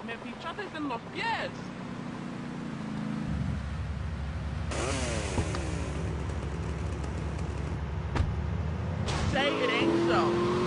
Me pichaste en los pies. Say it ain't so.